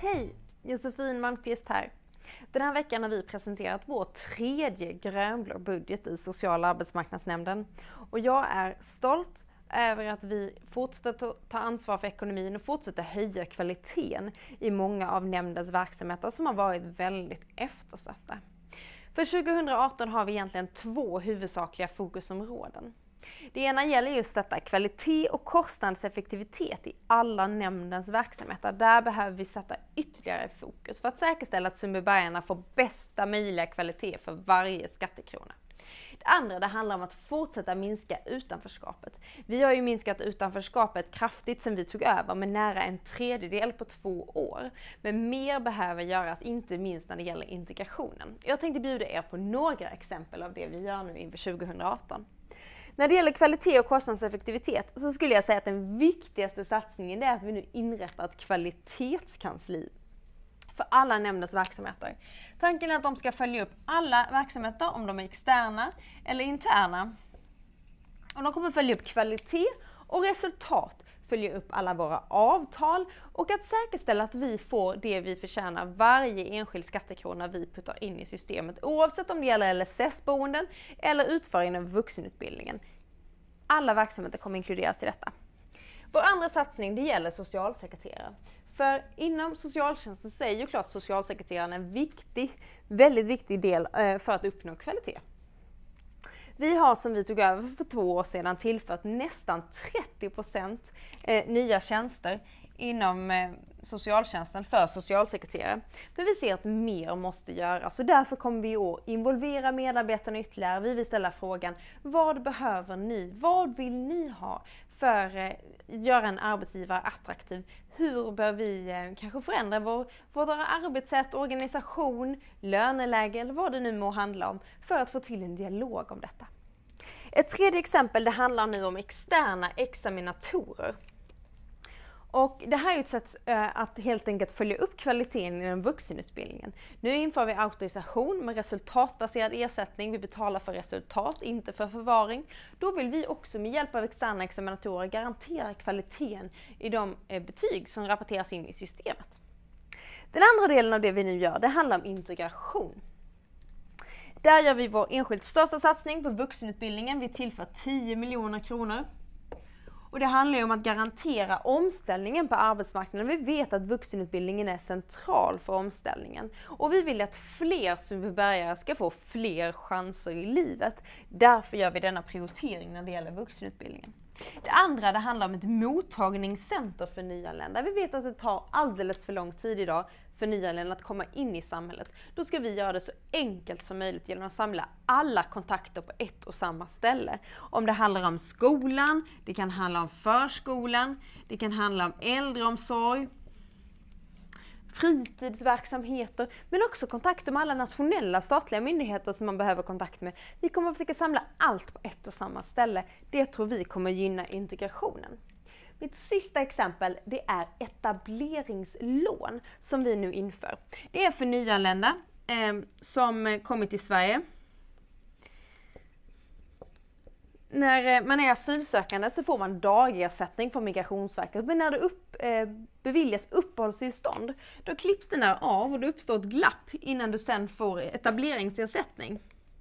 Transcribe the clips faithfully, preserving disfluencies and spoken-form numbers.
Hej! Josefin Malmqvist här. Den här veckan har vi presenterat vår tredje grönblå budget i Social- och arbetsmarknadsnämnden. Och jag är stolt över att vi fortsätter ta ansvar för ekonomin och fortsätter höja kvaliteten i många av nämndens verksamheter som har varit väldigt eftersatta. För tjugohundraarton har vi egentligen två huvudsakliga fokusområden. Det ena gäller just detta, kvalitet och kostnadseffektivitet i alla nämndens verksamheter. Där behöver vi sätta ytterligare fokus för att säkerställa att Sundbybergarna får bästa möjliga kvalitet för varje skattekrona. Det andra det handlar om att fortsätta minska utanförskapet. Vi har ju minskat utanförskapet kraftigt sedan vi tog över med nära en tredjedel på två år. Men mer behöver göras, inte minst när det gäller integrationen. Jag tänkte bjuda er på några exempel av det vi gör nu inför tjugohundraarton. När det gäller kvalitet och kostnadseffektivitet så skulle jag säga att den viktigaste satsningen är att vi nu inrättar ett kvalitetskansli för alla nämndens verksamheter. Tanken är att de ska följa upp alla verksamheter, om de är externa eller interna. Och de kommer följa upp kvalitet och resultat, följa upp alla våra avtal och att säkerställa att vi får det vi förtjänar varje enskild skattekrona vi puttar in i systemet, oavsett om det gäller L S S-boenden eller utför inom vuxenutbildningen. Alla verksamheter kommer inkluderas i detta. Vår andra satsning det gäller socialsekreterare. För inom socialtjänsten så är ju klart socialsekreteraren en viktig, väldigt viktig del för att uppnå kvalitet. Vi har som vi tog över för två år sedan tillfört nästan trettio procent nya tjänster inom socialtjänsten för socialsekreterare. Men vi ser att mer måste göras och därför kommer vi att involvera medarbetarna ytterligare. Vi vill ställa frågan, vad behöver ni? Vad vill ni ha för att göra en arbetsgivare attraktiv? Hur bör vi kanske förändra vår, vårt arbetssätt, organisation, löneläge eller vad det nu må handla om för att få till en dialog om detta. Ett tredje exempel det handlar nu om externa examinatorer. Och det här är ett sätt att helt enkelt följa upp kvaliteten i den vuxenutbildningen. Nu inför vi auktorisation med resultatbaserad ersättning. Vi betalar för resultat, inte för förvaring. Då vill vi också med hjälp av externa examinatorer garantera kvaliteten i de betyg som rapporteras in i systemet. Den andra delen av det vi nu gör, det handlar om integration. Där gör vi vår enskilt största satsning på vuxenutbildningen. Vi tillför tio miljoner kronor. Och det handlar ju om att garantera omställningen på arbetsmarknaden. Vi vet att vuxenutbildningen är central för omställningen. Och vi vill att fler Sundbybergare ska få fler chanser i livet. Därför gör vi denna prioritering när det gäller vuxenutbildningen. Det andra det handlar om ett mottagningscenter för nyanlända. Vi vet att det tar alldeles för lång tid idag för nyanlända att komma in i samhället. Då ska vi göra det så enkelt som möjligt genom att samla alla kontakter på ett och samma ställe. Om det handlar om skolan, det kan handla om förskolan, det kan handla om äldreomsorg, fritidsverksamheter, men också kontakter med alla nationella statliga myndigheter som man behöver kontakt med. Vi kommer att försöka samla allt på ett och samma ställe. Det tror vi kommer gynna integrationen. Mitt sista exempel det är etableringslån som vi nu inför. Det är för nyanlända eh, som kommit till Sverige. När man är asylsökande så får man dagersättning från Migrationsverket. Men när det upp, eh, beviljas uppehållstillstånd då klipps den där av och det uppstår ett glapp innan du sen får etableringsersättning.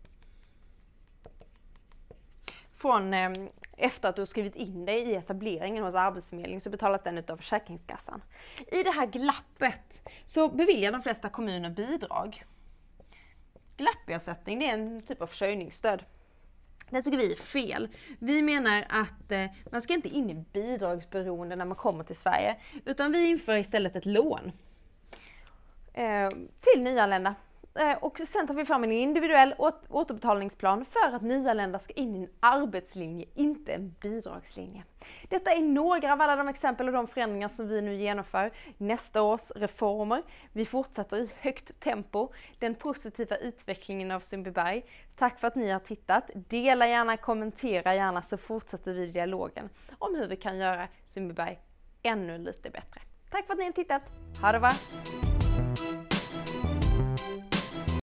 Från, eh, efter att du har skrivit in dig i etableringen hos Arbetsförmedlingen så betalas den utav Försäkringskassan. I det här glappet så beviljar de flesta kommuner bidrag. Glappersättning det är en typ av försörjningsstöd. Det tycker vi är fel. Vi menar att eh, man ska inte in i bidragsberoende när man kommer till Sverige. Utan vi inför istället ett lån eh, till nyanlända. Och sen tar vi fram en individuell återbetalningsplan för att nyanlända ska in i en arbetslinje, inte en bidragslinje. Detta är några av alla de exempel och de förändringar som vi nu genomför. Nästa års reformer. Vi fortsätter i högt tempo den positiva utvecklingen av Sundbyberg. Tack för att ni har tittat. Dela gärna, kommentera gärna så fortsätter vi dialogen om hur vi kan göra Sundbyberg ännu lite bättre. Tack för att ni har tittat. Ha det bra!